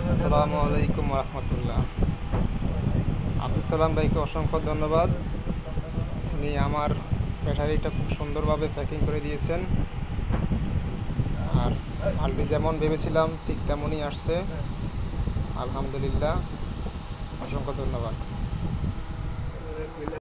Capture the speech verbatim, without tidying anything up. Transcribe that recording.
আসসালামু আলাইকুম রহমতুল্লাহ। আব্দুল সালাম ভাইকে অসংখ্য ধন্যবাদ। উনি আমার ব্যাটারিটা খুব সুন্দরভাবে প্যাকিং করে দিয়েছেন, আর মালটি যেমন ভেবেছিলাম ঠিক তেমনই আসছে। আলহামদুলিল্লাহ, অসংখ্য ধন্যবাদ।